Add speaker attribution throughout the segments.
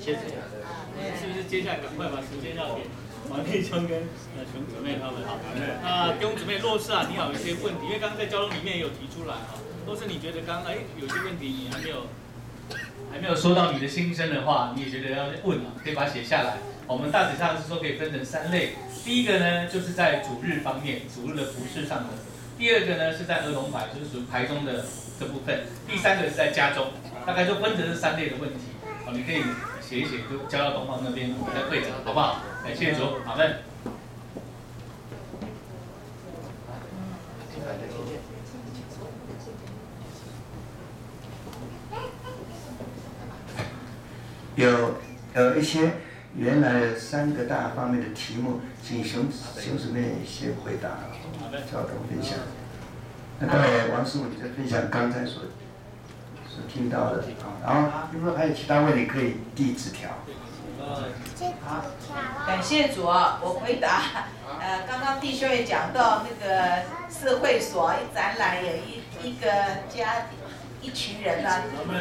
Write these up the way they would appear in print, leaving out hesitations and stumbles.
Speaker 1: 谢谢。是不是接下来赶快把时间要给王弟兄跟熊姊妹他们好？弟兄姊妹，若是你有一些问题，因为刚刚在交通里面也有提出来若是你觉得刚刚有些问题你还没有说到你的心声的话，你也觉得要问可以把它写下来。我们大体上是说可以分成3类，第一个呢就是在主日方面，主日的服事上的；第二个呢是在儿童牌，就是属于牌中的这部分；第3个是在家中，大概就分成这3类的问题。你可以写一写，就交到东方那边，我们再会诊，好不好？感谢主，阿们。
Speaker 2: 有一些原来的3个大方面的题目，请熊姊妹先回答，交通分享。那待会王师傅你再分享刚才所听到的然后如果还有其他问题可以递纸条。
Speaker 3: 好，感谢主我回答。刚刚弟兄也讲到那个社会所一展览，有一个一群人呢，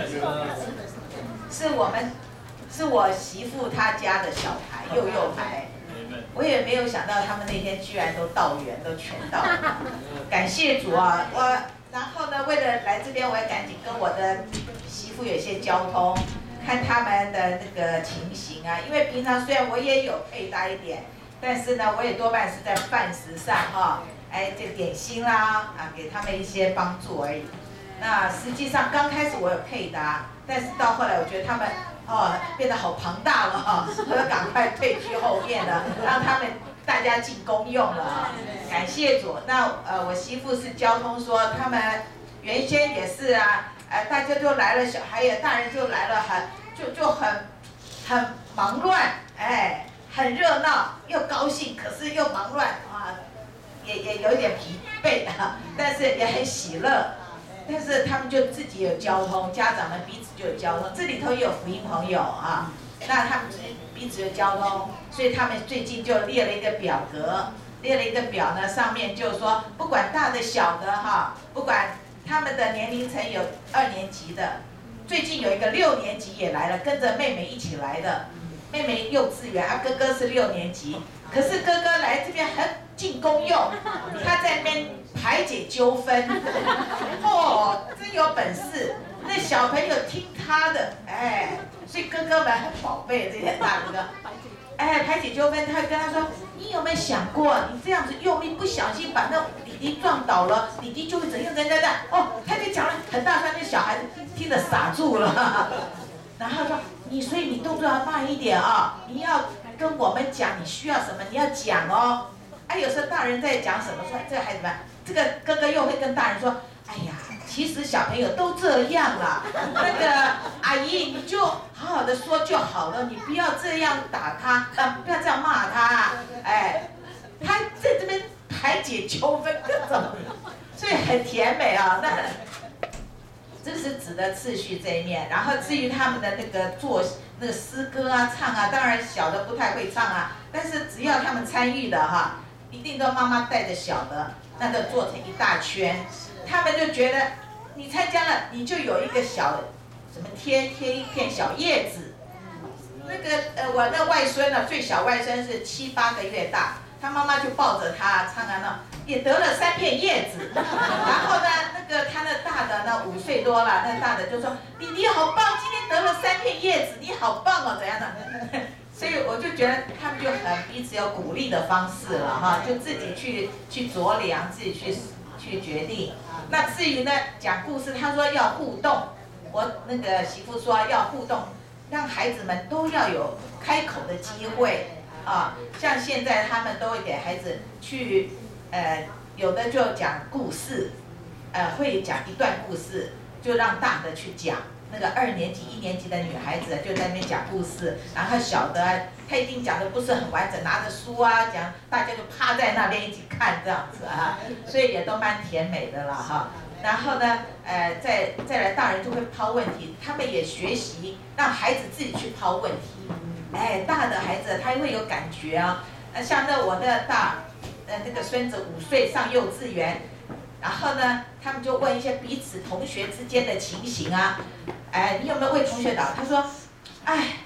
Speaker 3: 是我媳妇她家的小孩，幼孩。我也没有想到他们那天居然都到园，都全到了。感谢主然后呢，为了来这边，我也赶紧跟我的媳妇有一些交通，看他们的那个情形因为平常虽然我也有配搭一点，但是呢，我也多半是在饭食上这个点心啦给他们一些帮助而已。那实际上刚开始我有配搭，但是到后来我觉得他们变得好庞大了我就赶快退居后面了，让他们大家进公用了感谢主。那我媳妇是交通说，他们原先也是大家就来了，小孩也大人就来了，很忙乱，很热闹，又高兴，可是又忙乱也有一点疲惫但是也很喜乐。但是他们就自己有交通，家长们彼此就有交通，这里头也有福音朋友那他们彼此有交通，所以他们最近就列了一个表格，呢，上面就是说，不管大的小的不管他们的年龄层有2年级的，最近有一个6年级也来了，跟着妹妹一起来的，妹妹幼稚园哥哥是6年级，可是哥哥来这边很尽功用，他在那边排解纠纷，真有本事，那小朋友听他的，所以哥哥们很宝贝这些大哥哥，排解纠纷，他会跟他说，你有没有想过，你这样子用力不小心把那弟弟撞倒了，弟弟就会怎样，他就讲了很大声，那小孩子听得傻住了，然后说所以你动作要慢一点你要跟我们讲你需要什么，你要讲有时候大人在讲什么，说这个孩子们，这个哥哥又会跟大人说，哎呀，其实小朋友都这样啦，那个阿姨你就好好的说就好了，你不要这样打他，不要这样骂他，他在这边排解纠纷各种，所以很甜美那这是指的次序这一面，然后至于他们的那个做那个诗歌唱当然小的不太会唱但是只要他们参与的一定都妈妈带着小的，那个做成一大圈，他们就觉得你参加了，你就有一个小什么贴一片小叶子。那个我那外孙最小外孙是7、8个月大，他妈妈就抱着他唱也得了3片叶子。然后呢，那个他那大的5岁多了，那大的就说你好棒，今天得了3片叶子，你好棒怎样的。所以我就觉得他们就很彼此有鼓励的方式了就自己去酌量，自己去决定。那至于呢讲故事，他说要互动，我那个媳妇说要互动，让孩子们都要有开口的机会像现在他们都会给孩子去有的就讲故事，会讲一段故事，就让大的去讲。那个2年级、1年级的女孩子就在那边讲故事，然后小的她一定讲的不是很完整，拿着书讲，大家就趴在那边一起看这样子所以也都蛮甜美的了然后呢，再来大人就会抛问题，他们也学习让孩子自己去抛问题。大的孩子他会有感觉像我的那个孙子5岁上幼稚园。然后呢，他们就问一些彼此同学之间的情形你有没有为同学祷？他说，对那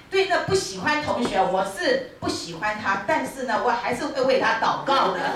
Speaker 3: 不喜欢同学，我是不喜欢他，但是呢，我还是会为他祷告的。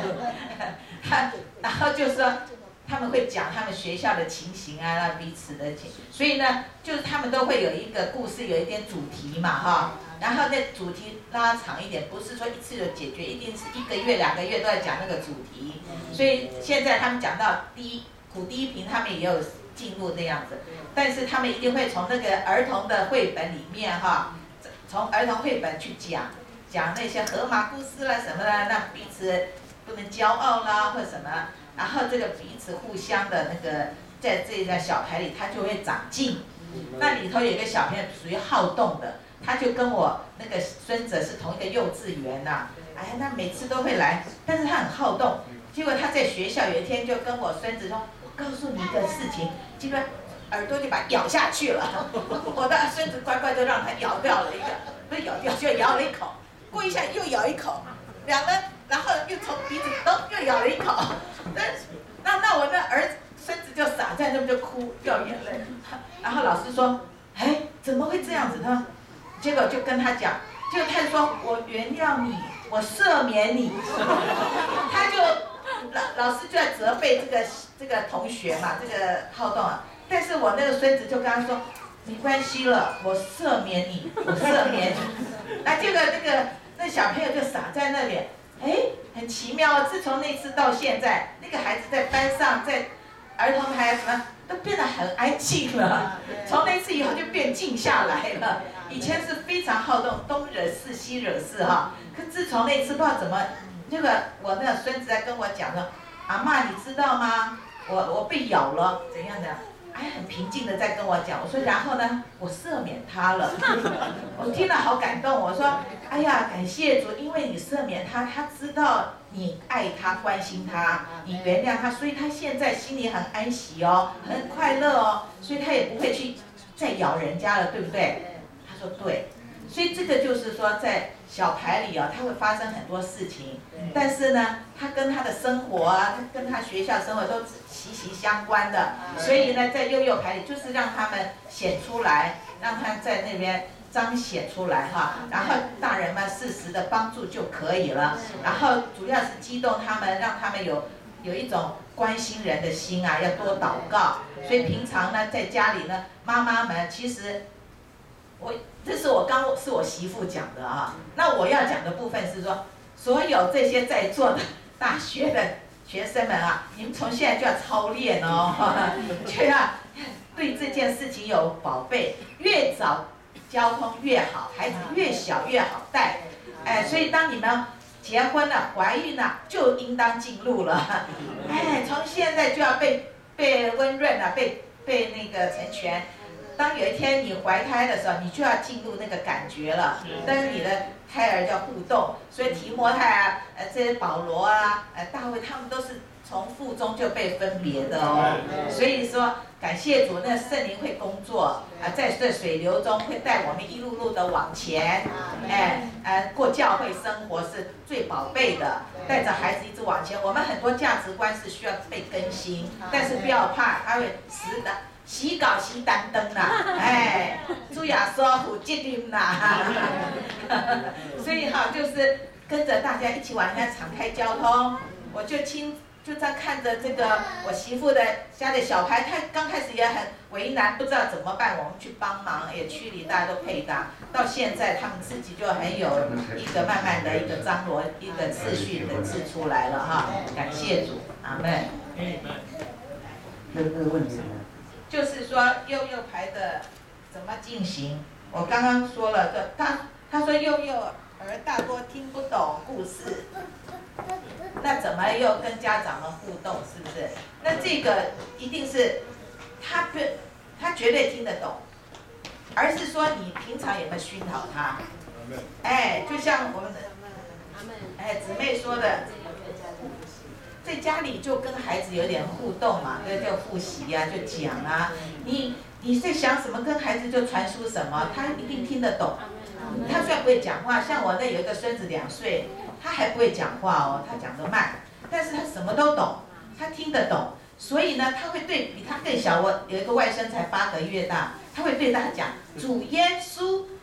Speaker 3: 然后就说他们会讲他们学校的情形啊，彼此的情，所以呢，就是他们都会有一个故事，有一点主题嘛，哈。然后那主题拉长一点，不是说一次就解决，一定是1个月、2个月都在讲那个主题。所以现在他们讲到苦第一瓶，他们也有进入那样子，但是他们一定会从那个儿童的绘本里面哈，从儿童绘本去讲那些荷马故事啦什么的，让彼此不能骄傲啦或什么，然后这个彼此互相的那个在这个小孩里，他就会长进。那里头有一个小朋友属于好动的。他就跟我那个孙子是同一个幼稚园呐，哎呀，他每次都会来，但是他很好动。结果他在学校有一天就跟我孙子说：“我告诉你一个事情。”结果耳朵就把它咬下去了。我的孙子乖乖就让他咬掉了一个，不是咬掉，就咬了一口，过一下又咬一口，然后又从鼻子又咬了一口。那我的孙子就傻在那边就哭掉眼泪。然后老师说：“哎，怎么会这样子呢？”结果就跟他讲，结果他就说：“我原谅你，我赦免你。”他就老师就在责备这个同学嘛，这个好动啊。但是我那个孙子就跟他说：“没关系了，我赦免你，我赦免你。”那结果那小朋友就傻在那里，哎，很奇妙哦。自从那次到现在，那个孩子在班上，在儿童还什么都变得很安静了。从那次以后就变静下来了。以前是非常好动，东惹事西惹事哈。可自从那次不知道怎么，那个我那个孙子在跟我讲说：“阿嬷，你知道吗？我被咬了，怎样的？”哎，很平静的在跟我讲。我说：“然后呢？我赦免他了。”我听了好感动。我说：“哎呀，感谢主，因为你赦免他，他知道你爱他、关心他，你原谅他，所以他现在心里很安息哦，很快乐哦，所以他也不会去再咬人家了，对不对？”他说对，所以这个就是说，在小牌里啊，他会发生很多事情，但是呢，他跟他的生活啊，他跟他学校生活都息息相关的，所以呢，在幼幼牌里就是让他们显出来，让他在那边彰显出来哈，然后大人们适时的帮助就可以了，然后主要是激动他们，让他们有一种关心人的心啊，要多祷告，所以平常呢，在家里呢，妈妈们其实。这是我媳妇讲的啊，那我要讲的部分是说，所有这些在座的大学的学生们啊，你们从现在就要操练哦，就要对这件事情有宝贝，越早交通越好，孩子越小越好带，哎，所以当你们结婚了、怀孕了，就应当进入了，哎，从现在就要被温润了，被那个成全。当有一天你怀胎的时候，你就要进入那个感觉了，跟你的胎儿叫互动。所以提摩太啊，这些保罗啊，大卫他们都是从腹中就被分别的哦。所以说，感谢主，那圣灵会工作啊，在这水流中会带我们一路路的往前。过教会生活是最宝贝的，带着孩子一直往前。我们很多价值观是需要被更新，但是不要怕，他会时的。洗稿洗单灯啦，哎，主耶稣负责任啦，所以哈，就是跟着大家一起往前敞开交通。我就在看着这个我媳妇的家的小孩，他刚开始也很为难，不知道怎么办，我们去帮忙，也区里大家都配搭，到现在他们自己就很有一个慢慢的一个张罗一个次序的字出来了哈，感谢主，阿门。
Speaker 2: 那个问题呢？
Speaker 3: 就是说幼幼牌的怎么进行？我刚刚说了，他说幼幼儿大多听不懂故事，那怎么又跟家长们互动？是不是？那这个一定是他绝对听得懂，而是说你平常有没有熏陶他？哎，就像我们的姊妹说的。在家里就跟孩子有点互动嘛，就复习啊，就讲啊。你在想什么，跟孩子就传输什么，他一定听得懂。他虽然不会讲话，像我那有一个孙子2岁，他还不会讲话哦，他讲得慢，但是他什么都懂，他听得懂。所以呢，他会对比他更小，我有一个外甥才8个月大，他会对他讲主耶稣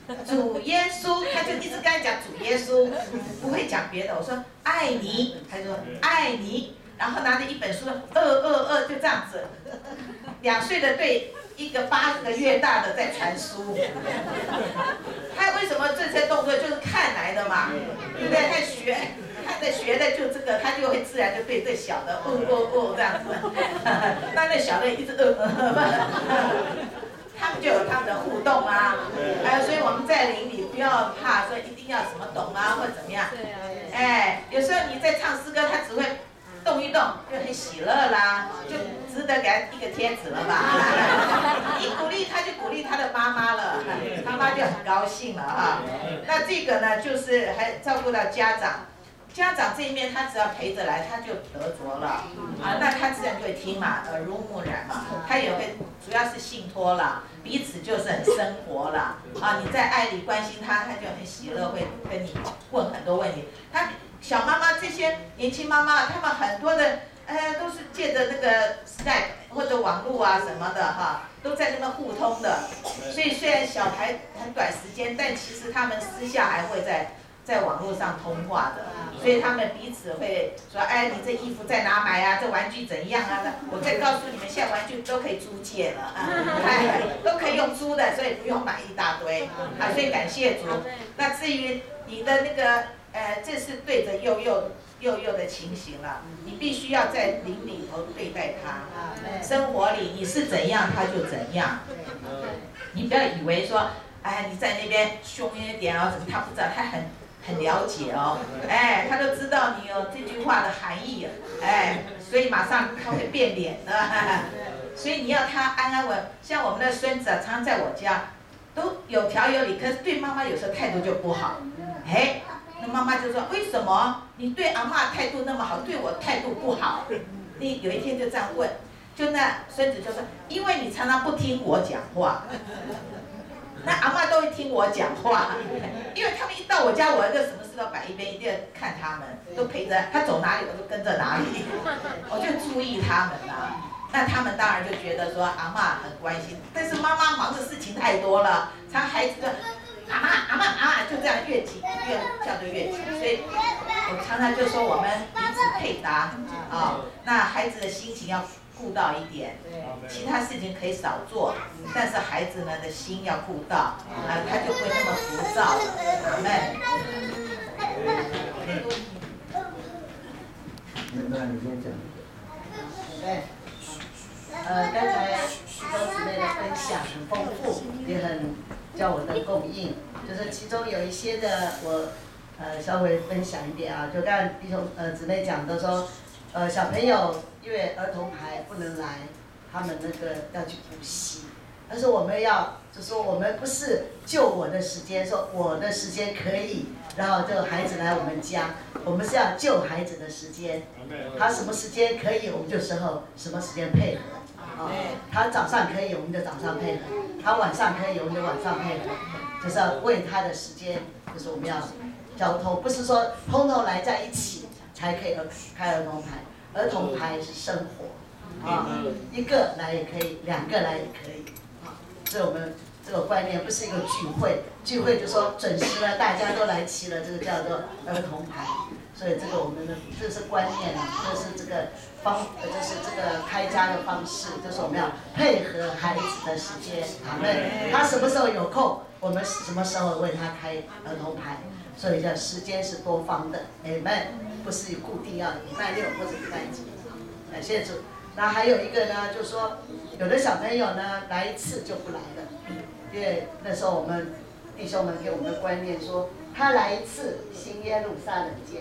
Speaker 3: 主耶稣，他就一直跟他讲主耶稣，不会讲别的。我说爱你，他就说爱你，然后拿着一本书，222就这样子，2岁的对一个8个月大的在传书。他为什么这些动作就是看来的嘛，对不对？他看着学的就这个，他就会自然就对这小的这样子，那小的一直他们就有他们的互动啊，所以我们在灵里不要怕说一定要什么懂啊或怎么样，有时候你在唱诗歌，他只会动一动就很喜乐啦，就值得给他一个贴纸了吧？一鼓励他就鼓励他的妈妈了，妈妈就很高兴了啊。那这个呢，就是还照顾到家长。家长这一面，他只要陪着来，他就得着了啊。那他自然就会听嘛，耳濡目染嘛。他也会，主要是信托了，彼此就是很生活了啊。你在爱里关心他，他就很喜乐，会跟你问很多问题。他小妈妈这些年轻妈妈，他们很多的，都是借着那个 Skype 或者网络啊什么的哈，都在那边互通的。所以虽然小孩很短时间，但其实他们私下还会在网络上通话的，所以他们彼此会说，你这衣服在哪买啊？这玩具怎样啊？我再告诉你们，现在玩具都可以租借了啊，都可以用租的，所以不用买一大堆啊。所以感谢主。那至于你的那个，这是对着幼幼的情形了，你必须要在灵里头对待他，生活里你是怎样他就怎样，你不要以为说，你在那边凶一点啊，怎么他不知道，他很了解哦，他都知道你有这句话的含义，所以马上他会变脸的，所以你要他安安稳。像我们的孙子啊，常常在我家都有条有理，可是对妈妈有时候态度就不好，那妈妈就说为什么你对阿嬷态度那么好，对我态度不好？你有一天就这样问，就那孙子就说，因为你常常不听我讲话。那阿嬷都会听我讲话，因为他们一到我家，我就什么事都摆一边，一定要看他们，都陪着他走哪里，我就跟着哪里，我就注意他们啦。那他们当然就觉得说阿嬷很关心，但是妈妈忙的事情太多了，常孩子就阿嬷就这样越挤越叫就越挤，所以我常常就说我们彼此配搭啊，那孩子的心情要顾到一点，其他事情可以少做，但是孩子呢的心要顾到，他就不会那么浮躁了。阿门。
Speaker 2: 那你先讲。
Speaker 4: 对，刚才徐州姊妹的分享很丰富，也很叫我能共应，就是其中有一些的我稍微分享一点啊，就刚才弟兄姊妹讲的说。小朋友因为儿童牌不能来，他们那个要去补习。但是我们要就说我们不是就我的时间，说我的时间可以，然后就孩子来我们家，我们是要就孩子的时间。他什么时间可以，我们就什么时间配合。他早上可以，我们就早上配合；他晚上可以，我们就晚上配合。就是要为他的时间，就是我们要交通，不是说通通来在一起。才可以开儿童牌，儿童牌是生活，一个来也可以，两个来也可以，所以我们这个观念不是一个聚会，聚会就说准时了，大家都来齐了，这个叫做儿童牌，所以这个我们的这是观念，这是这个就是这个开家的方式，就是我们要配合孩子的时间，他什么时候有空，我们什么时候为他开儿童牌。所以叫时间是多方的 ，Amen， 不是固定要礼拜6或者礼拜几，感谢主。那还有一个呢，就是说，有的小朋友呢来一次就不来了，因为那时候我们弟兄们给我们的观念说，他来一次，新耶路撒冷见。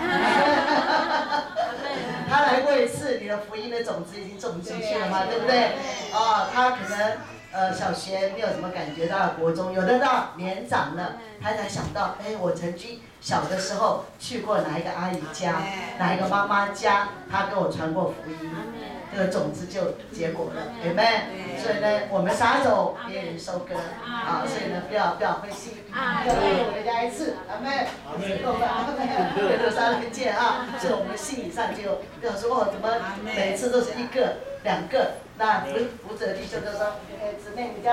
Speaker 4: 他来过一次，你的福音的种子已经种进去了嘛，对不对？他可能。小学没有什么感觉，到了国中，有的到年长了，他才想到，我曾经小的时候去过哪一个阿姨家，哪一个妈妈家，她跟我传过福音，这个种子就结果了，对不对？所以呢，我们撒种，别人收割，所以呢，不要灰心，要回回家一次，阿妹，耶路撒冷见啊！所以我们心理上就不要说怎么每次都是1个、2个。那扶着弟兄就说，姊妹，你家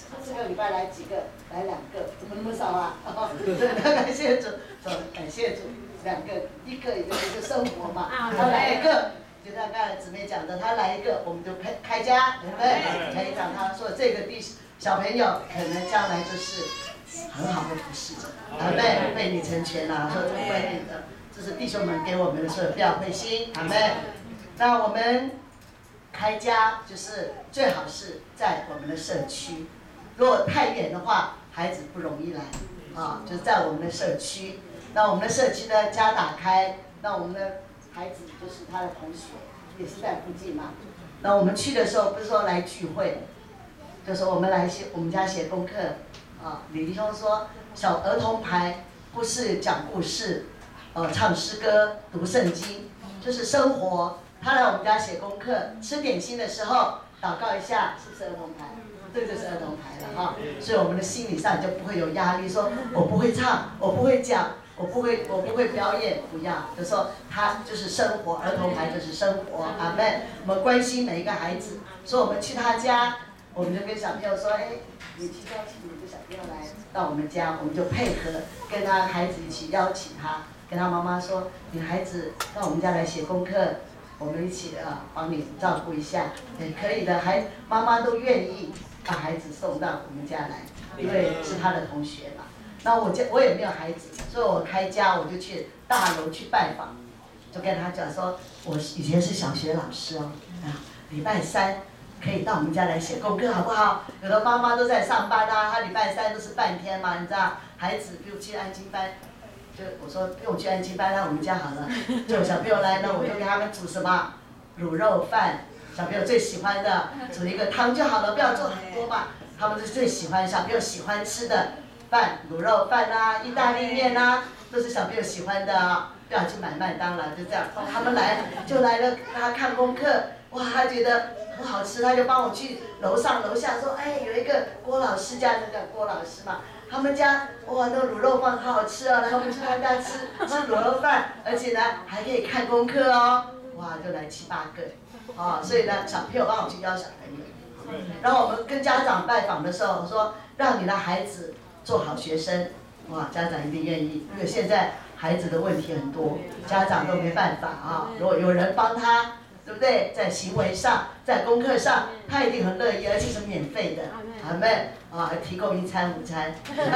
Speaker 4: 这个礼拜来几个？来2个，怎么那么少啊？感谢主，感谢主，2个，1个也就是生活嘛，他来一个。就像刚才姊妹讲的，他来一个，我们就开家，对不对？可以让他说这个小朋友可能将来就是很好的服侍者，阿妹被你成全了，说为你的，这是弟兄们给我们的，所以不要灰心，阿妹。那我们开家就是最好是在我们的社区，如果太远的话，孩子不容易来啊，就是在我们的社区。那我们的社区呢，家打开，那我们的孩子就是他的同学，也是在附近嘛。那我们去的时候不是说来聚会，就说我们家写功课啊。李弟兄说，小儿童牌不是讲故事，唱诗歌、读圣经，就是生活。他来我们家写功课，吃点心的时候祷告一下，是不是儿童牌？这个就是儿童牌了哈。所以我们的心理上就不会有压力，说我不会唱，我不会讲。我不会表演，不要。就说他就是生活，儿童牌就是生活，阿们。我们关心每一个孩子，所以我们去他家，我们就跟小朋友说，你去邀请你的小朋友来到我们家，我们就配合跟他孩子一起邀请他，跟他妈妈说，你孩子到我们家来写功课，我们一起帮你照顾一下，也可以的，妈妈都愿意把孩子送到我们家来，因为是他的同学嘛。那我也没有孩子，所以我开家我就去大楼去拜访，就跟他讲说，我以前是小学老师哦，礼拜3可以到我们家来写功课好不好？有的妈妈都在上班啊，她礼拜3都是半天嘛，你知道，孩子不用去安亲班，就我说不用去安亲班，来我们家好了。就小朋友来呢，我就给他们煮什么卤肉饭，小朋友最喜欢的，煮一个汤就好了，不要做很多嘛，他们是最喜欢小朋友喜欢吃的。饭，卤肉饭啊，意大利面啊，都是小朋友喜欢的啊。不要去买麦当劳，就这样。他们来就来了，他看功课，哇，他觉得很好吃，他就帮我去楼上楼下说，有一个郭老师家那个郭老师嘛，他们家哇，那卤肉饭好好吃啊，然后我们去他家吃卤肉饭，而且呢还可以看功课哦，哇，就来7、8个，所以呢，小朋友帮我去邀小朋友，然后我们跟家长拜访的时候说，让你的孩子做好学生，哇，家长一定愿意，因为现在孩子的问题很多，家长都没办法啊。如果有人帮他，对不对？在行为上，在功课上，他一定很乐意，而且是免费的，阿们啊，提供1餐午餐。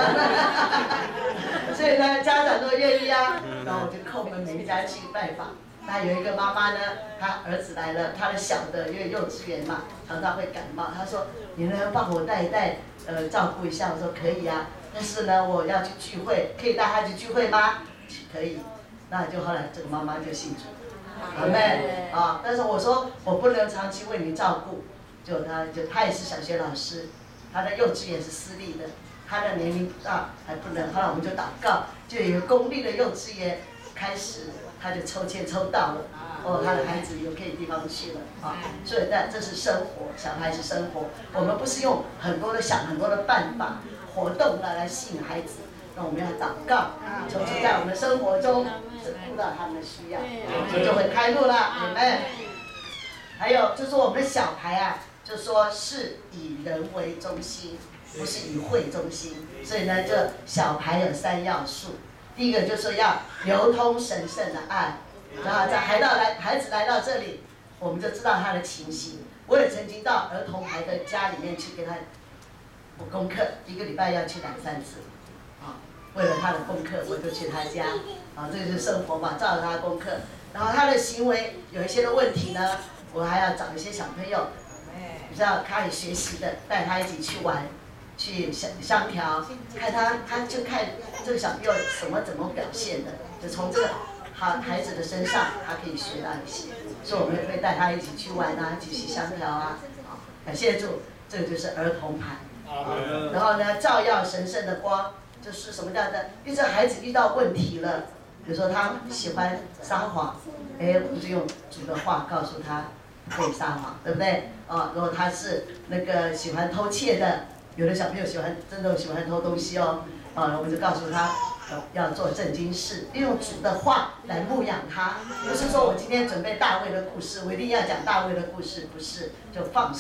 Speaker 4: 所以呢，家长都愿意啊。然后我就叩门每一家去拜访。那有一个妈妈呢，她儿子来了，她的小的因为幼稚园嘛，常常会感冒，她说你能帮我带一带，照顾一下？我说可以啊。但是呢，我要去聚会，可以带他去聚会吗？可以。那就后来这个妈妈就信主，阿妹啊。但是我说我不能长期为你照顾，他也是小学老师，他的幼稚园是私立的，他的年龄大还不能。后来我们就祷告，就有一个公立的幼稚园开始，他就抽签抽到了，他的孩子有可以地方去了啊。所以这是生活，小孩是生活。我们不是用很多的办法。活动来吸引孩子，那我们要祷告，求主在我们的生活中顾到他们的需要，就会开路了，你们。还有就是我们的小孩啊，就说是以人为中心，不是以会中心。所以呢，这小孩有3要素，第一个就是要流通神圣的爱，然后在孩子来到这里，我们就知道他的情形。我也曾经到儿童孩的家里面去给他。功课1个礼拜要去2、3次，为了他的功课，我就去他家，这个就是生活嘛，照着他的功课。然后他的行为有一些的问题呢，我还要找一些小朋友，比较可以学习的，带他一起去玩，去相调，看他就看这个小朋友怎么表现的，就从这个孩子的身上，他可以学到一些。所以我们会带他一起去玩啊，一起相调啊，感谢主，这个就是儿童牌。然后呢，照耀神圣的光，就是什么叫的？因为这孩子遇到问题了，比如说他喜欢撒谎，我们就用主的话告诉他不可以撒谎，对不对？如果他是那个喜欢偷窃的，有的小朋友真的喜欢偷东西哦，我们就告诉他要做正经事，利用主的话来牧养他。不是说我今天准备大卫的故事，我一定要讲大卫的故事，不是，就放下。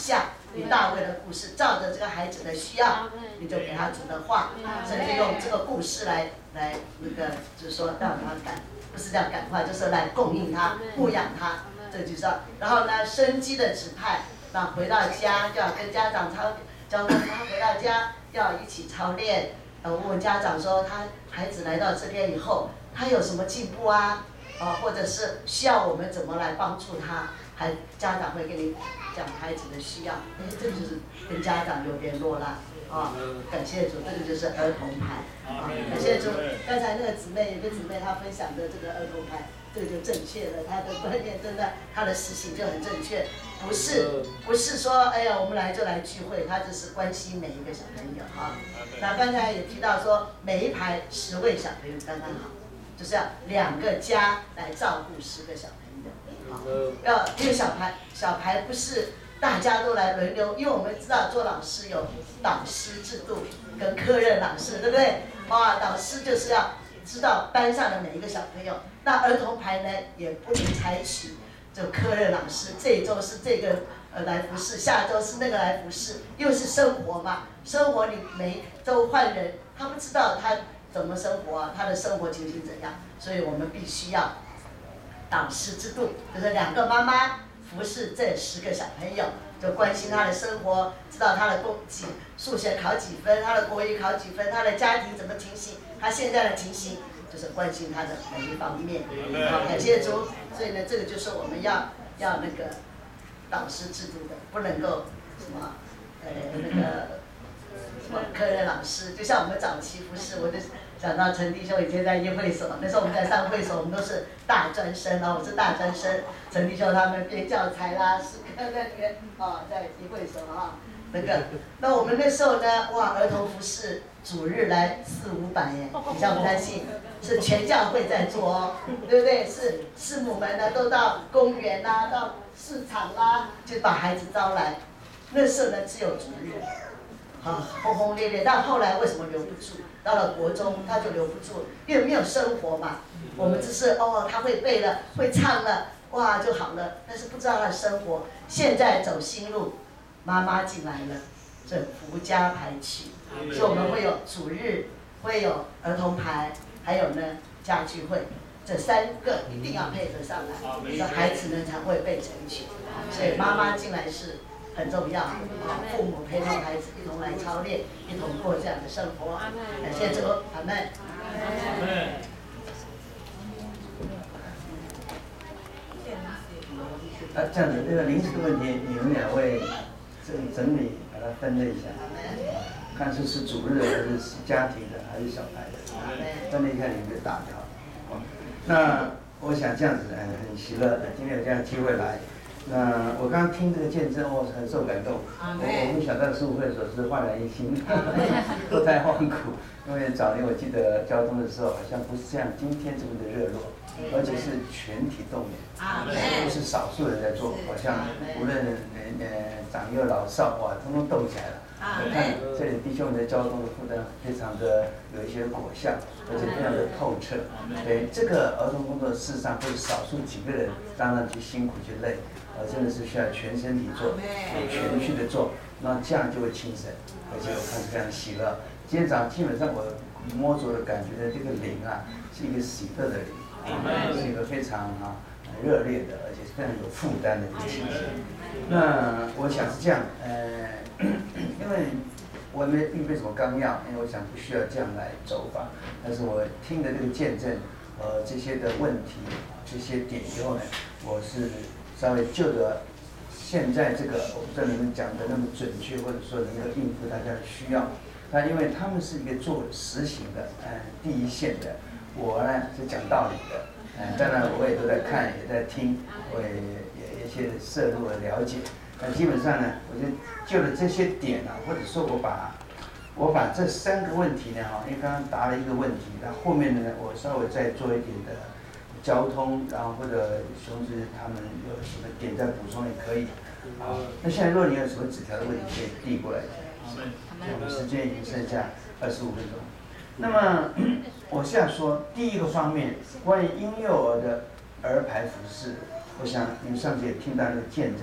Speaker 4: 你大卫的故事，照着这个孩子的需要，你就给他主的话，甚至用这个故事来那个，就是说让他不是这样感化，就是来供应他、牧养他，这就是要。然后呢，生机的指派，那回到家就要跟家长交通，他回到家要一起操练。问问家长说，他孩子来到这边以后，他有什么进步啊？或者是需要我们怎么来帮助他？家长会跟你讲孩子的需要，这个就是跟家长有联络啦。感谢主，这个就是儿童牌。感谢主，刚才那个姊妹有个姊妹她分享的这个儿童牌，这个就正确了，她的观念真的，她的实行就很正确，不是说哎呀我们来就来聚会，她就是关心每一个小朋友哈。那刚才也提到说，每一排10位小朋友刚刚好，就是要2个家来照顾10个小朋友，因为小排不是大家都来轮流，因为我们知道做老师有导师制度跟科任老师，对不对？导师就是要知道班上的每一个小朋友。那儿童排呢，也不能采取就科任老师，这一周是这个来服侍，下周是那个来服侍，因为是生活嘛，生活你每周换人，他不知道他怎么生活啊，他的生活情形怎样，所以我们必须要导师制度，就是2个妈妈服侍这10个小朋友，就关心他的生活，知道他的数学考几分，他的国语考几分，他的家庭怎么情形，他现在的情形，就是关心他的每一方面。感谢主。所以呢，这个就是我们要那个导师制度的，不能够什么那个什么科任老师，就像我们早期服侍，我就想到陈弟兄以前在一会所，那时候我们在上会所，我们都是大专生我是大专生，陈弟兄他们编教材啦，是跟那边在一会所那我们那时候呢，儿童服侍主日来400-500耶，你相不相信？是全教会在做对不对？是师母们呢都到公园啦，到市场啦，就把孩子招来。那时候呢只有主日，轰轰烈烈。但后来为什么留不住？到了国中他就留不住，因为没有生活嘛。我们只是他会背了，会唱了，就好了。但是不知道他的生活。现在走新路，妈妈进来了，这福家排曲，所以我们会有主日，会有儿童排，还有呢家聚会，这3个一定要配合上来，这孩子呢才会被成全。所以妈妈进来是很重要，父母陪同孩子一同来操练，一同过这样的生活。感谢主，阿们。
Speaker 2: 这样子，这个临时的问题，你们2位整理把它分类一下，看是主日的还是家庭的还是小孩的，分类一下你们就打掉。那我想这样子很喜乐，今天有这样的机会来。那我刚刚听这个见证，很受感动。我没想到师父会所是焕然一新，脱胎换骨。因为早年我记得交通的时候，好像不是像今天这么的热络，而且是全体动员，不是少数人在做，好像无论长幼老少，通通动起来了。我看这里弟兄们的交通的负担非常的有一些果效，而且非常的透彻。对，这个儿童工作事实上不是少数几个人当然去辛苦去累，真的是需要全身体做，全序的做，那这样就会轻省，而且我看是非常喜乐。今天早上基本上我摸着的感觉的这个灵是一个喜乐的灵，是一个非常热烈的，而且是非常有负担的一个情形。那我想是这样，因为我们并没什么纲要，因为我想不需要这样来走法。但是我听的这个见证，这些的问题，这些点以后呢，我是稍微就着现在这个，我不知道你们讲的那么准确，或者说能够应付大家的需要。那因为他们是一个做实行的，第一线的，我呢是讲道理的，当然我也都在看，也在听，我也一些涉入的了解。那基本上呢，我就就着这些点或者说我把这3个问题呢，因为刚刚答了一个问题，那后面呢，我稍微再做一点的交通，然后或者兄弟他们有什么点再补充也可以。好，那现在如果你有什么纸条的问题，可以递过来。我们时间已经剩下25分钟。那么我是要说，第一个方面，关于婴幼儿的儿排服事，我想你们上次也听到那个见证，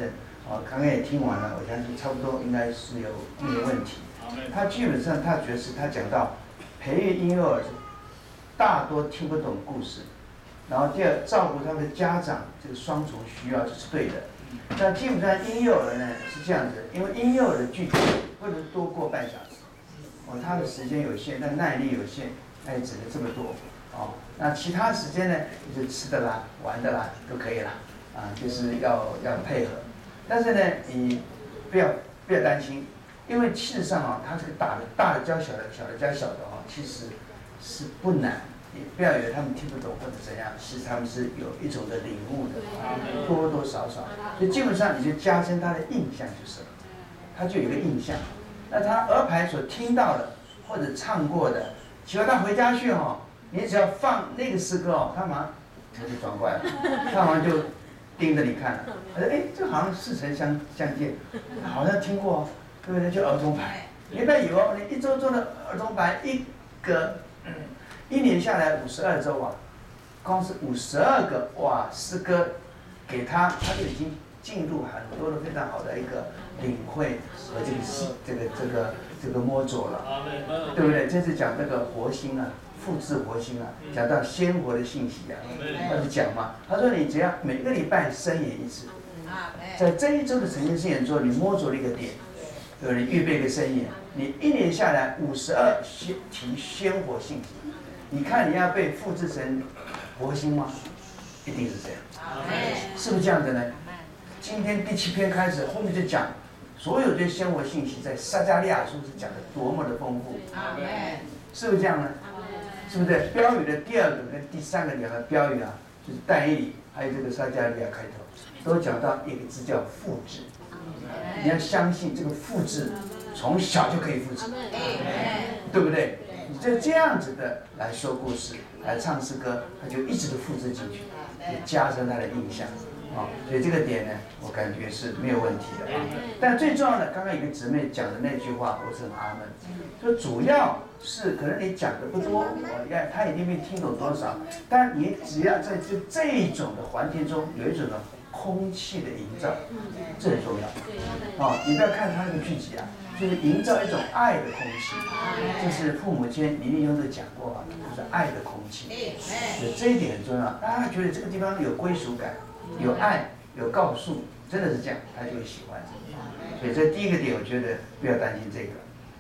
Speaker 2: 刚刚也听完了，我相信差不多应该是没有问题。他基本上他觉得是他讲到培育婴幼儿大多听不懂故事，然后第二照顾他们的家长这个双重需要这是对的。那基本上婴幼儿呢是这样子，因为婴幼儿的剧情不能多过半小时，他的时间有限，但耐力有限，他也只能这么多。那其他时间呢，就是吃的啦、玩的啦都可以了，就是要配合。但是呢，你不要担心，因为事实上他这个大的教小的，小的教小的其实是不难。你不要以为他们听不懂或者怎样，其实他们是有一种的领悟的，多多少少。所以基本上你就加深他的印象就是了，他就有一个印象。那他儿牌所听到的或者唱过的，只要他回家去你只要放那个诗歌他马上头就转过来了，他马上就盯着你看了。他说：“这好像似曾相见，好像听过对不对？就儿童牌，你不要以为你一周做的儿童牌一年下来52周光是52个诗歌给他就已经进入很多的非常好的一个领会和这个摸着了，对不对？这是讲那个活心复制活心讲到鲜活的信息他就讲嘛，他说你只要每个礼拜申言一次，在这一周的晨间申言中，你摸着了一个点，对不对？预备一个申言，你一年下来52题鲜活信息。你看你要被复制成活心吗？一定是这样，是不是这样的呢？今天第7篇开始，后面就讲所有这鲜活信息在撒迦利亚书是讲的多么的丰富，是不是这样呢？是不是？标语的第2个跟第3个2个标语就是但以理还有这个撒迦利亚开头，都讲到一个字叫复制。你要相信这个复制从小就可以复制，对不对？你就这样子的来说故事，来唱诗歌，他就一直都复制进去，也加深他的印象所以这个点呢，我感觉是没有问题的但最重要的，刚刚一个姊妹讲的那句话，我是很阿门。说主要是可能你讲的不多，他一定没听懂多少，但你只要在这一种的环境中有一种的空气的营造，这很重要你不要看他那个剧集就是营造一种爱的空气，就是父母亲林立庸都讲过就是爱的空气，所以这一点很重要。大家觉得这个地方有归属感，有爱，有告诉，真的是这样，他就会喜欢。所以这第一个点，我觉得不要担心这个。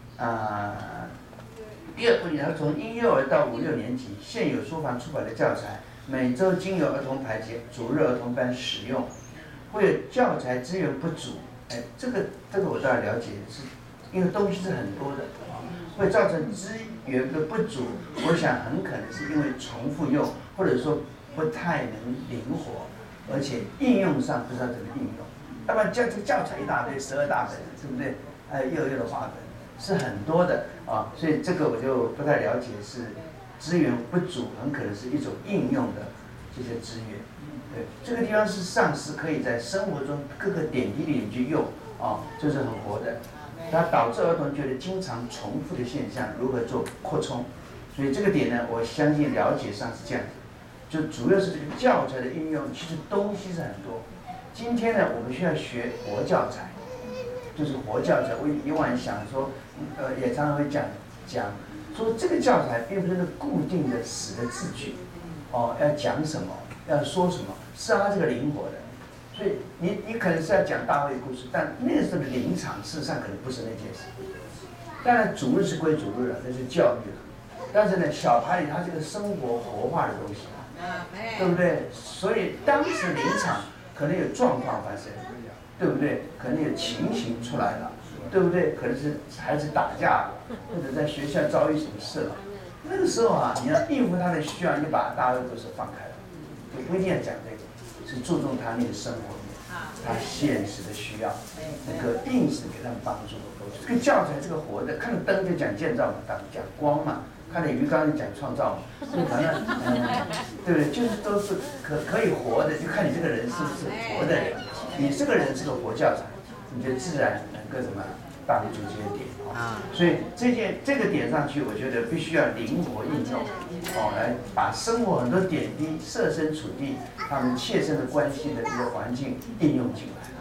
Speaker 2: 第二个，你要从婴幼儿到5、6年级，现有书房出版的教材，每周经由儿童排解主日儿童班使用，会有教材资源不足，这个我当然了解，是因为东西是很多的，会造成资源的不足。我想很可能是因为重复用，或者说不太能灵活，而且应用上不知道怎么应用。要不然这个教材一大堆，12大本，对不对？还有幼的话本是很多的所以这个我就不太了解，是资源不足，很可能是一种应用的这些资源。对，这个地方事实上是可以在生活中各个点滴里去用这是很活的。它导致儿童觉得经常重复的现象如何做扩充，所以这个点呢，我相信了解上是这样子。就主要是这个教材的应用，其实东西是很多。今天呢，我们需要学活教材，就是活教材。我以往想说，也常常会讲说这个教材并不是固定的死的字句，要讲什么，要说什么，是它这个灵活的。所以你可能是要讲大卫故事，但那个时候的临场事实上可能不是那件事。当然主日是归主日了，那是教育了。但是呢，小孩里他这个生活活化的东西，对不对？所以当时临场可能有状况发生，对不对？可能有情形出来了，对不对？可能是孩子打架了，或者在学校遭遇什么事了。那个时候你要应付他的需要，你把大卫故事放开了，就不一定要讲这个。是注重他那个生活面，他现实的需要，那个应时给他们帮助。这个教材这个活的，看到灯就讲建造嘛，讲光嘛，看到鱼缸就讲创造嘛，所以反正对不对？就是都是可以活的，就看你这个人是不是活的人。你这个人是个活教材，你就自然能够什么帮助这些点所以这个点上去，我觉得必须要灵活应用来把生活很多点滴、设身处地、他们切身的关系的一个环境应用进来。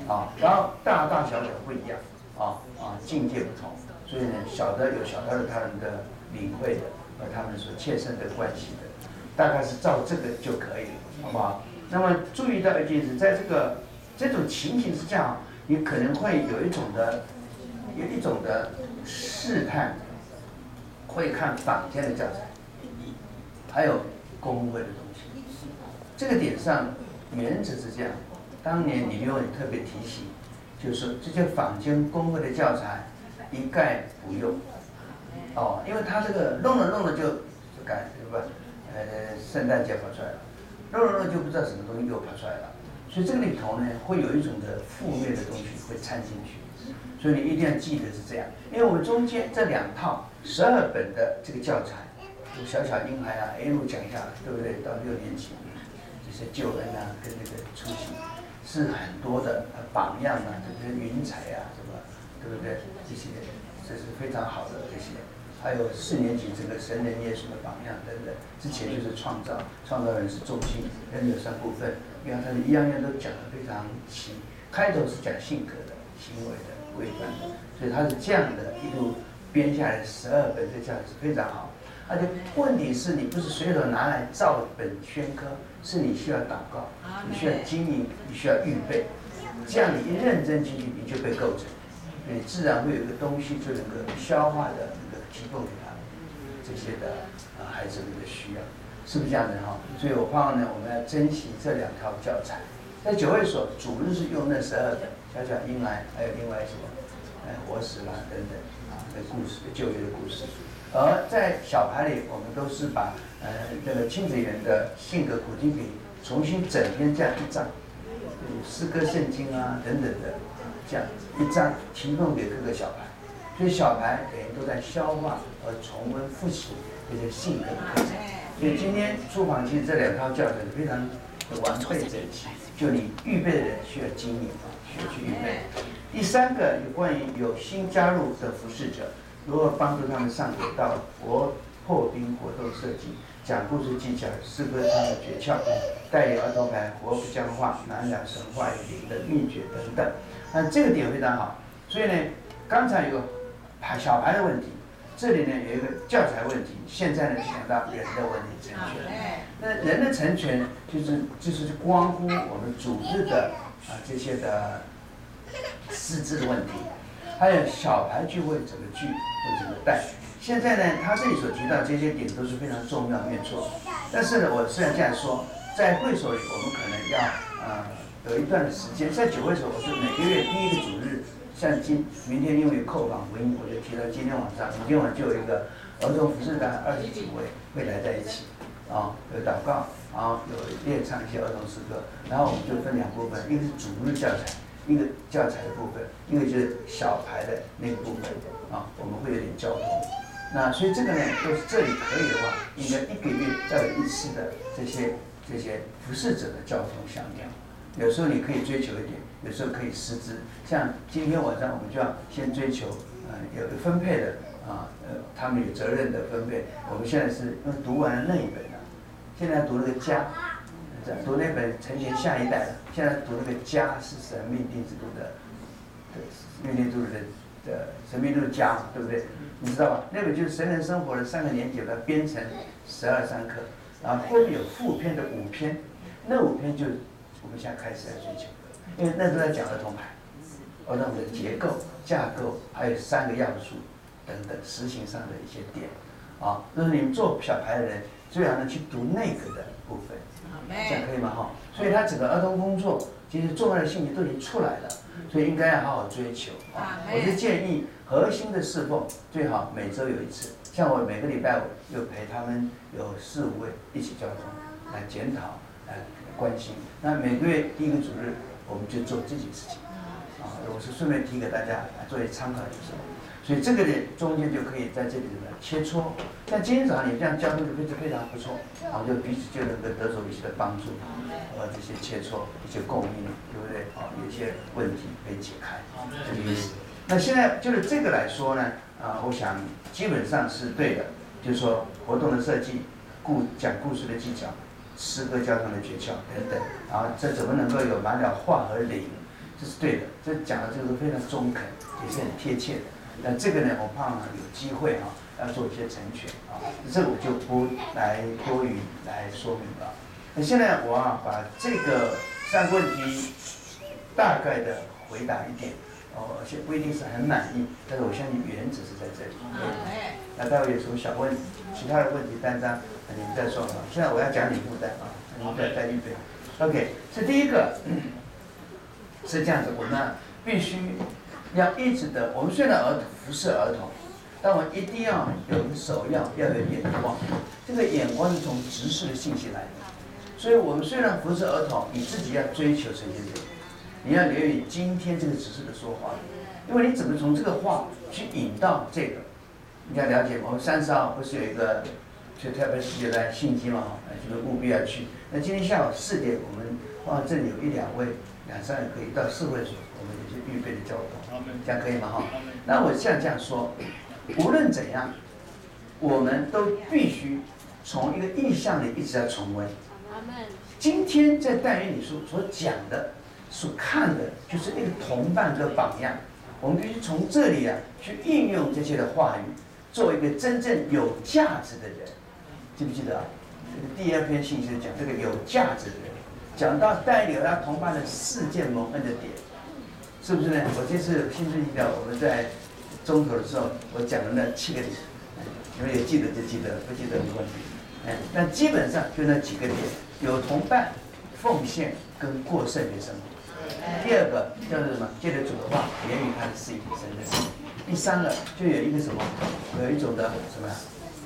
Speaker 2: 然后大大小小不一样，境界不同，所以呢，小的有小的他们的领会的和他们所切身的关系的，大概是照这个就可以了，好不好？那么注意到一件事，在这种情形之下，你可能会有一种的试探，会看坊间的教材，还有公会的东西。这个点上，原则是这样。当年李六也特别提醒，就是说这些坊间公会的教材一概不用。因为他这个弄了就改，对吧？圣诞节跑出来了，弄了就不知道什么东西又跑出来了。所以这个里头呢，会有一种的负面的东西会掺进去。所以你一定要记得是这样，因为我们中间这2套12本的这个教材，小小婴孩一路讲下来，对不对？到6年级，这些救恩跟那个出行，是很多的榜样这些云彩什么，对不对？这是非常好的这些。还有4年级这个神人耶稣的榜样等等，之前就是创造人是中心，人有3部分，因为他一样都讲得非常齐，开头是讲性格的、行为的、规范的，所以他是这样的一路编下来12本，这教材是非常好。而且问题是你不是随手拿来照本宣科，是你需要祷告，你需要经营，你需要预备，这样你一认真进去，你就被构成，你自然会有一个东西就能够消化的提供给他们这些的孩子们的需要，是不是这样的哈？所以我盼望呢，我们要珍惜这2套教材。在9会所主日是用那12本小小婴孩，还有另外什么活石等等的故事，旧约的故事。而在小牌里，我们都是把这个亲子园的性格苦经笔重新整篇这样一章，诗歌圣经等等的这样一章提供给各个小牌。所以小孩等于都在消化和重温复习这些性格的课程。所以今天书房其实这2套教材非常的完备整齐，就你预备的人需要经营需要去预备。第3个有关于有新加入的服侍者，如何帮助他们上轨道、破冰活动设计、讲故事技巧、诗歌唱的诀窍、带领儿童牌活不僵化、南两神话语的秘诀等等。这个点非常好。所以呢，刚才有小孩的问题，这里呢有一个教材问题，现在呢讲到人的问题成全。那人的成全就是关乎我们组织的这些的师资的问题，还有小牌聚会怎么聚或怎么带。现在呢，他这里所提到这些点都是非常重要，没错。但是呢，我虽然这样说，在会所里我们可能要有一段的时间，在9会所我是每个月第1个主日。像明天因为扣访福音，我就提到今天晚上，今天晚上就有一个儿童服侍团20几位会来在一起，有祷告，然后有练唱一些儿童诗歌，然后我们就分2部分，一个是主日教材，一个教材的部分，一个就是小牌的那个部分，我们会有点交通。那所以这个呢，就是这里可以的话，应该1个月再有1次的这些服侍者的交通相调。有时候你可以追求一点，有时候可以师资。像今天晚上我们就要先追求，有分配的他们有责任的分配。我们现在是读完了那一本了，现在读那个家，读那本成全下一代了。现在读那个家是神命定制度的命定制度的神命制度家，对不对？你知道吧？那本就是神人生活的3个年级，把它编成12三课，然后后面有副篇的5篇，那5篇就是我们现在开始在追求的，因为那都在讲儿童牌，儿童的结构、架构，还有3个要素等等实行上的一些点，就是你们做小牌的人最好能去读那个的部分，这样可以吗？所以他整个儿童工作其实重要的信息都已经出来了，所以应该要好好追求我是建议核心的侍奉最好每周有1次，像我每个礼拜5又陪他们有4、5位一起交通来检讨、来关心。那每个月第1个主日我们就做这件事情，我是顺便提给大家作为参考就是。所以这个呢，中间就可以在这里呢切磋。像今天早上你这样交流就非常不错，就彼此就能够得着一些的帮助，这些切磋、一些供应，对不对？有一些问题可以解开，这个意思。那现在就是这个来说呢，我想基本上是对的，就是说活动的设计、讲故事的技巧、诗歌教堂的诀窍等等，然后这怎么能够有满了话和灵， 这是对的，这讲的这个都非常中肯，也是很贴切的。那这个呢，我怕有机会要做一些成全这个我就不来多余来说明了。那现在我把这个3个问题大概的回答一点，而且不一定是很满意，但是我相信原则是在这里。那待会有什么小问题，其他的问题单张你们再说现在我要讲礼物的你们再预备。OK， 这第一个是这样子，我们必须要一直的，我们虽然服侍儿童，但我们一定要首要有眼光，这个眼光是从执事的信息来的。所以我们虽然服侍儿童，你自己要追求成绩，你要留意今天这个执事的说话，因为你怎么从这个话去引到这个，你要了解。我们30号不是有一个去特别世界的信息嘛，就是务必要去。那今天下午4点，我们这里有1、2位、2、3位可以到4位所，我们有些预备的交通，这样可以吗？那我像这样说，无论怎样，我们都必须从一个意象里一直在重温。今天在但以理书所讲的、所看的，就是一个同伴跟榜样。我们必须从这里去应用这些的话语，做一个真正有价值的人。记不记得这个第2篇信息讲这个有价值的人，讲到但以理和他同伴的4件蒙恩的点，是不是呢？我这次新春一条，我们在中途的时候，我讲的那7个点，你们有记得就记得，不记得没关系。那基本上就那几个点，有同伴、奉献跟过圣洁生活。第2个叫做什么？借着主的话，言语他的事情神的事。第3个就有一个什么？有一种的什么？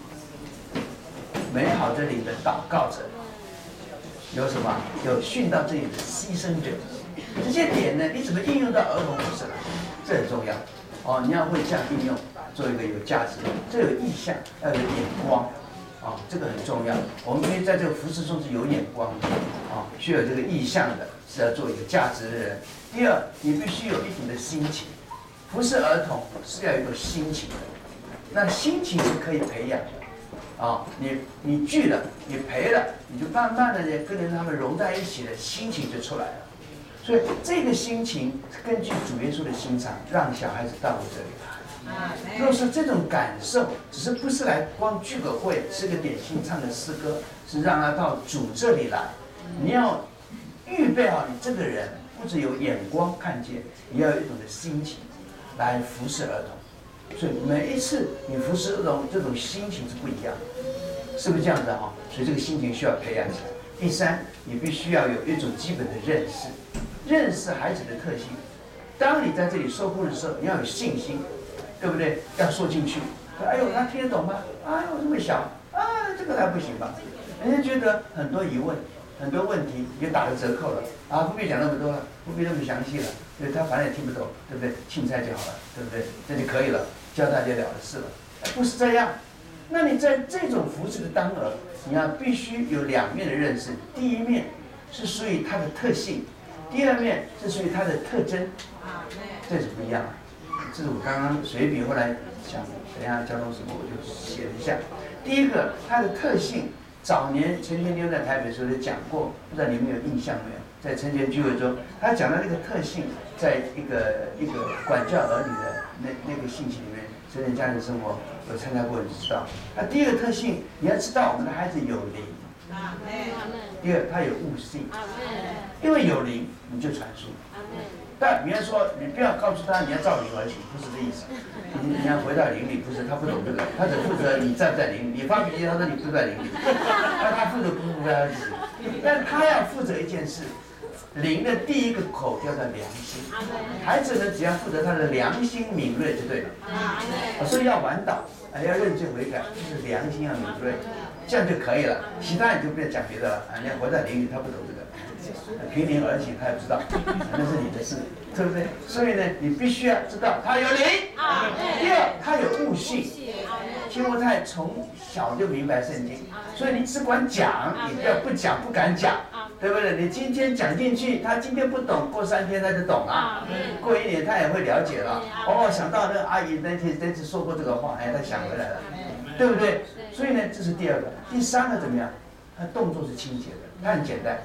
Speaker 2: 美好的灵的祷告者。有什么？有训到这里的牺牲者。这些点呢，你怎么应用到儿童服事来？这很重要。你要会这样应用，做一个有价值的，这有意向，要有眼光。这个很重要。我们必须在这个服事中是有眼光的，需要有这个意向的，是要做有价值的人。第2，你必须有一定的心情。服事儿童是要有一个心情的，那心情是可以培养的。你聚了，你陪了，你就慢慢的跟着他们融在一起的心情就出来了。所以这个心情根据主耶稣的心肠，让小孩子到我这里来。若是这种感受，只是不是来光聚个会，吃个点心，唱个诗歌，是让他到主这里来。你要预备好你这个人，不只有眼光看见，也要有一种的心情来服侍儿童。所以每一次你服侍儿童，这种心情是不一样的，是不是这样子所以这个心情需要培养起来。第3，你必须要有一种基本的认识，认识孩子的特性。当你在这里受雇的时候，你要有信心。对不对？要说进去。哎呦，他听得懂吗？哎呦，这么小，这个还不行吧？人家觉得很多疑问，很多问题也打了折扣了不必讲那么多了，不必那么详细了，因为他反正也听不懂，对不对？青菜就好了，对不对？这就可以了，教大家了事了。不是这样。那你在这种服事的当儿，你要必须有2面的认识。第1面是属于它的特性，第2面是属于它的特征，这是不一样的。这是我刚刚随笔，后来想等一下交通什么我就写了一下。第1个，它的特性，早年陈天妞在台北的时候就讲过，不知道你们有印象没有？在陈前聚会中，他讲到这个特性，在一个管教儿女的那个信息里面，成人家庭生活有参加过，你知道。那第2个特性，你要知道我们的孩子有灵。第2，他有悟性。因为有灵，你就传输。但你要说，你不要告诉他你要照灵而行，不是这意思。你要回到灵里，不是他不懂这个，他只负责你在不在灵里。你发脾气，他说你不在灵里，那他负责不在自己。但他要负责一件事，灵的第1个口叫做良心。孩子呢，只要负责他的良心敏锐就对了。所以要晚祷，要认罪悔改，就是良心要敏锐，这样就可以了。其他你就不要讲别的了。你要活在灵里，他不懂这个。凭灵而行，他也不知道，那是你的事，对不对？所以呢，你必须要知道他有灵。第2，他有悟性。提摩太从小就明白圣经，所以你只管讲，你不要不讲，不敢讲，对不对？你今天讲进去，他今天不懂，过3天他就懂了，过1年他也会了解了。想到那个阿姨那次说过这个话，他想回来了，对不对？所以呢，这是第2个。第3个怎么样？他动作是清洁的，他很简单。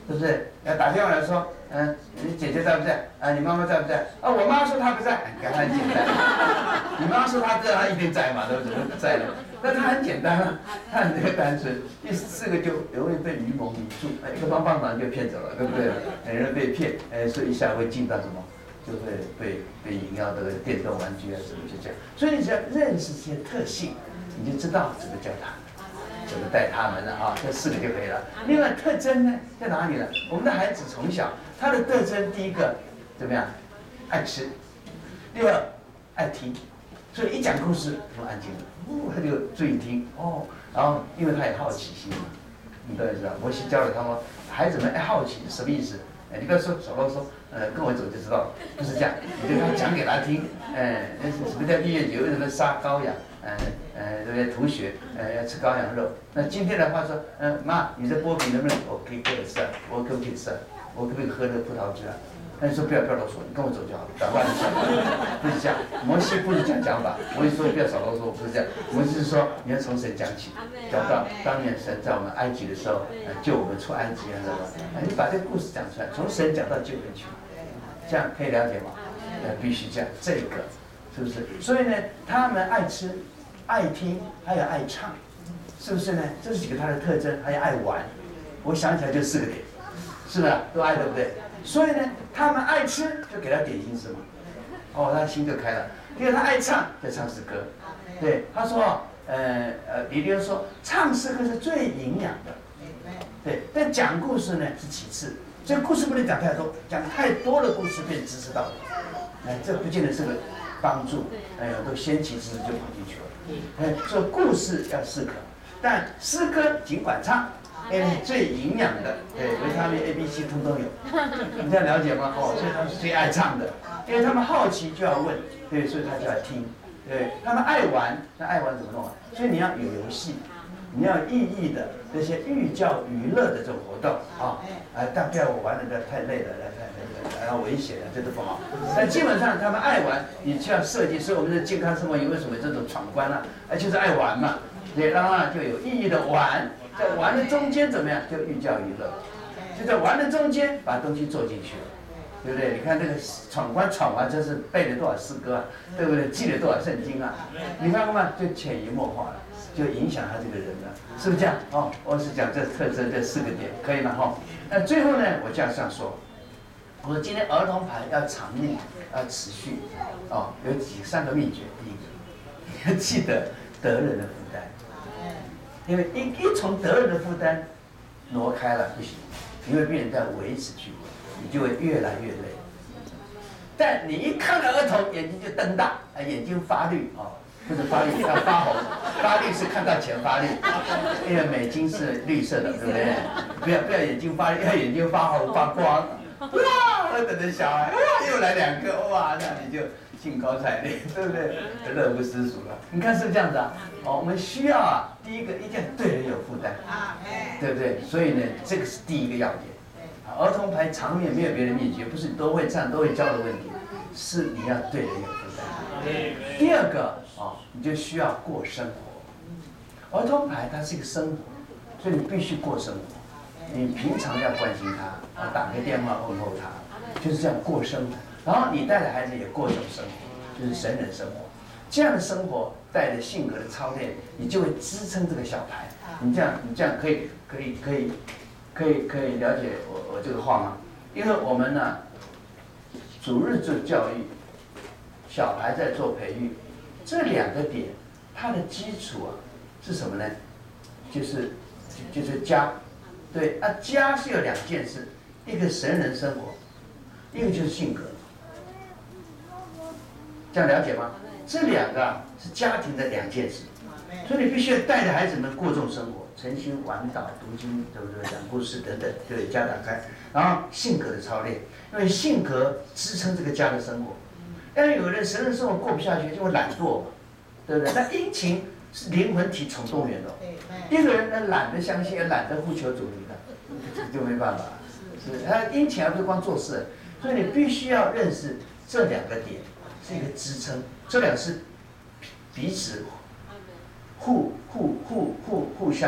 Speaker 2: 对不对？要打电话来说，你姐姐在不在？你妈妈在不在？我妈说她不在，你看她很简单。你妈说她在，她一定在嘛，对不对？不在了，那她很简单啊，她很单纯。第4个就容易被愚蒙迷住，一个棒棒糖就骗走了，对不对？很容易被骗，所以一下会进到什么？就会被引到这个电动玩具啊什么就这样。所以你只要认识这些特性，你就知道怎么教他们。怎么带他们呢？这4个就可以了。另外特征呢，在哪里呢？我们的孩子从小他的特征，第一个怎么样？爱吃，第2爱听，所以一讲故事就安静了，他就注意听然后因为他有好奇心嘛，你都知道。摩西教了他们孩子们爱好奇什么意思？你不要说手啰嗦，跟我走就知道了，不是这样，你就讲给他听，什么叫蜜月节？为什么杀羔羊？对不对？吐血，要吃羔羊肉。那今天的话说，妈，你这剥皮能不能？我可以吃，我可不可以吃？我可不可以喝那个葡萄汁啊？那你说不要啰嗦，你跟我走就好了，打乱你想法，不是这样。摩西不是这样讲法，摩西说不要少啰嗦，不是这样。摩西是说你要从神讲起，讲到当年神在我们埃及的时候，救我们出埃及，知道吧？你把这个故事讲出来，从神讲到救人去，这样可以了解吗？必须这样，这个是不是？所以呢，他们爱吃。爱听，还有爱唱，是不是呢？这是几个他的特征，还有爱玩。我想起来就4个点，是不是？都爱，对不对？所以呢，他们爱吃，就给他点心吃嘛。他心就开了。第2，他爱唱，就唱诗歌。对，他说，李丽说，唱诗歌是最营养的。对，但讲故事呢是其次。这个故事不能讲太多，讲太多的故事变知识道理。这不见得是个帮助。都先其知识就跑进去了。说故事要适可，但诗歌尽管唱，最营养的，维他命 A、B、C 通通有，你这样了解吗？所以他们是最爱唱的，因为他们好奇就要问，对，所以他就要听，对，他们爱玩，那爱玩怎么弄啊？所以你要有游戏，你要有意义的这些寓教于乐的这种活动但不要我玩的太累了，太危险了，这都不好。但基本上他们爱玩，你就要设计。所以我们的健康生活营为什么这种闯关呢？就是爱玩嘛，对，让他就有意义的玩，在玩的中间怎么样？就寓教于乐，就在玩的中间把东西做进去了，对不对？你看这个闯关闯完，这是背了多少诗歌啊，对不对？记了多少圣经啊？你看看嘛，就潜移默化了。就影响他这个人了，是不是这样？我是讲这特征这4个点，可以吗？那最后呢，我这样说，我说今天儿童牌要长命，要持续，有3个秘诀。第1个，你要记得得人的负担，因为一从得人的负担挪开了不行，你会变成在维持去，你就会越来越累。但你一看到儿童，眼睛就瞪大，眼睛发绿不是发绿，要发红。发绿是看到钱发绿，因为美金是绿色的，对不对？不要眼睛发绿，要眼睛发红发光。哇，等着小孩，又来2个，哇，那你就兴高采烈，对不对？乐不思蜀了。你看是不是这样子啊？我们需要第1个一定要对人有负担，对不对？所以呢，这个是第1个要点。儿童牌长面没有别的秘诀，不是都会唱都会教的问题，是你要对人有负担。第2个你就需要过生活。儿童牌它是一个生活，所以你必须过生活。你平常要关心他，打个电话问候他，就是这样过生活。然后你带着孩子也过这种生活，就是神人生活。这样的生活带着性格的操练，你就会支撑这个小孩。你这样可以了解我这个话吗？因为我们呢，主日做教育，小孩在做培育。这2个点，它的基础是什么呢？就是家，对家是有2件事，一个神人生活，一个就是性格。这样了解吗？这2个是家庭的2件事，所以你必须要带着孩子们过这种生活，诚心玩导、读经，对不对？讲故事等等，对家打开，然后性格的操练，因为性格支撑这个家的生活。但是有人神人生活过不下去，就会懒惰嘛，对不对？那殷勤是灵魂体总动员的。一个人呢懒得相信，也懒得呼求主名的，就没办法。是他殷勤而不是光做事，所以你必须要认识这2个点是一个支撑，这2是彼此互相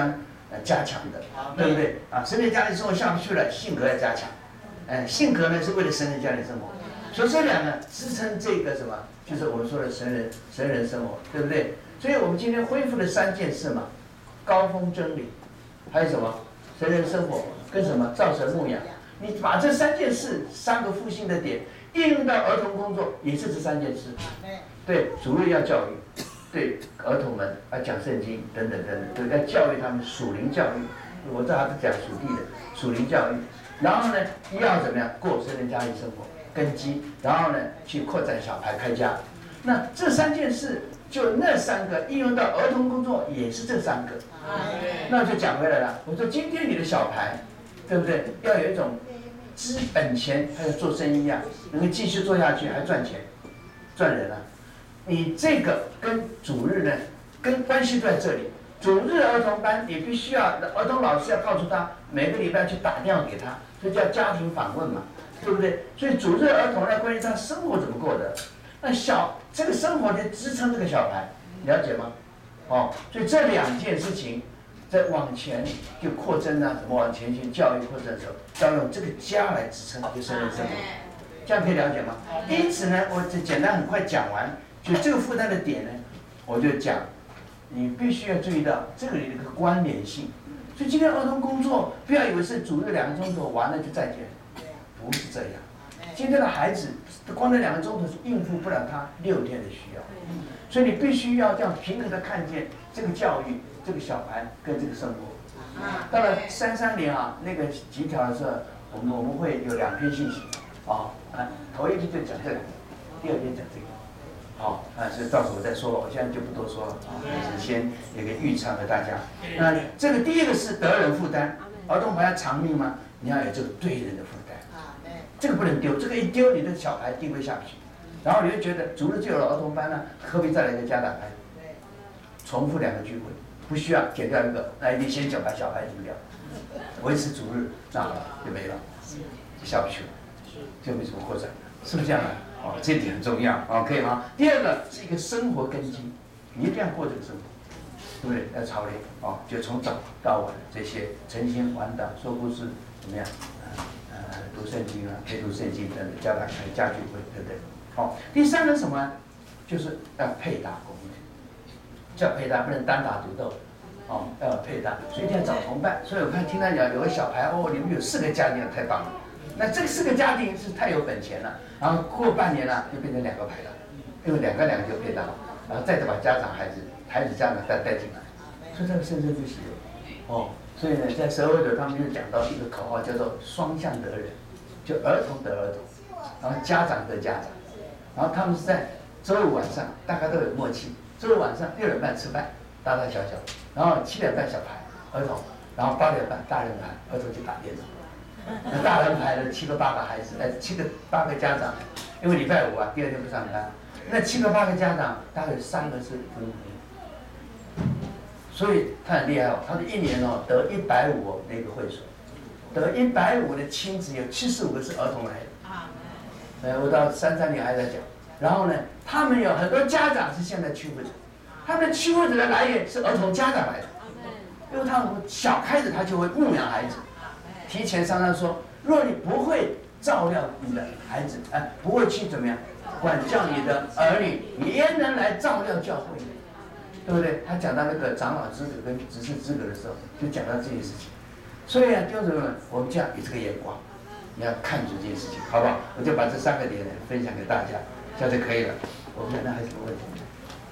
Speaker 2: 加强的，对不对？啊，神人家庭生活下不去了，性格要加强。性格呢是为了神人家庭生活，所以这两个支撑这个什么，就是我们说的神人生活，对不对？所以我们今天恢复了3件事嘛，高峰真理，还有什么神人生活跟什么造神牧养。你把这3件事3个复兴的点应用到儿童工作，也是这3件事。对，主日要教育，对儿童们要讲圣经等等等等，对，要教育他们属灵教育。我这还是讲属地的属灵教育。然后呢，要怎么样过神人家庭生活根基，然后呢去扩展小孩开家。那这3件事，就那3个应用到儿童工作，也是这3个。那就讲回来了，我说今天你的小孩，对不对？要有一种资本钱，还有做生意啊，能够继续做下去，还赚钱，赚人啊。你这个跟主日呢，跟关系都在这里。主日儿童班，你必须要儿童老师要告诉他，每个礼拜去打电话给他，这叫家庭访问嘛，对不对？所以主日儿童要关于他生活怎么过的，那这个生活的支撑这个小孩，了解吗？哦，所以这2件事情，在往前就扩增啊，怎么往前去教育扩增的时候，要用这个家来支撑就神人生活，这样可以了解吗？因此呢，我就简单很快讲完，就这个负担的点呢，我就讲。你必须要注意到这个里的一个关联性，所以今天儿童工作不要以为是主日2个钟头完了就再见，不是这样。今天的孩子光这2个钟头是应付不了他6天的需要，所以你必须要这样平衡的看见这个教育、这个小孩跟这个生活。到了330啊那个集条的时候，我们会有2篇信息，头一篇就讲这个，第2篇讲这个。所以到时候我再说吧，我现在就不多说了只是先有个预唱给大家。那这个第1个是得人负担，儿童还要长命吗？你要有这个对人的负担，这个不能丢，这个一丢，你的小孩定位下不去，然后你会觉得主日就有了儿童班了，何必再来一个家长班？重复2个聚会，不需要减掉1个，那一定先把小孩怎么掉，维持主日，那好了就没了，下不去了，就没什么扩展了，是不是这样的？这一点很重要，可以吗？第2个是一个生活根基，你一定要过这个生活，对不对？要操练就从早到晚这些晨星晚祷、说故事怎么样？读圣经啊，陪读圣经等等，家长家聚会，对不对？第3个是什么？就是要配搭功能，叫配搭，不能单打独斗，要有配搭，所以一定要找同伴。所以我听他讲有个小孩你们有4个家庭，太棒了。那这4个家庭是太有本钱了，然后过半年了就变成2个牌了，因为2个就配搭，然后再把家长孩子家长带进来，所以这个生生不息所以呢，在社会的他们就讲到一个口号叫做双向得人，就儿童得儿童，然后家长得家长，然后他们是在周5晚上大家都有默契，周5晚上6点半吃饭，大大小小，然后7点半小牌儿童，然后8点半大人牌，儿童去打电脑。那大人排了7个8个孩子，7个8个家长，因为礼拜5第2天不上班，那7个8个家长大概有3个是福音朋友，所以他很厉害他的1年得150那个会所，得150的亲子有75个是儿童来的，我到330还在讲，然后呢，他们有很多家长是现在区会者，他们的区会者的来源是儿童家长来的，因为他们小开始他就会牧养孩子。提前商量说，若你不会照料你的孩子，不会去怎么样管教你的儿女，你焉能来照料教会？对不对？他讲到那个长老资格跟执事资格的时候，就讲到这件事情。所以弟兄姊妹们，我们这样有这个眼光，你要看准这件事情，好不好？我就把这3个点分享给大家，这样就可以了。我们那还有什么问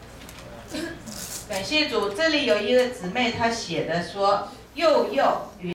Speaker 2: 题？
Speaker 3: 感谢主，这里有一个姊妹她写的说，幼幼与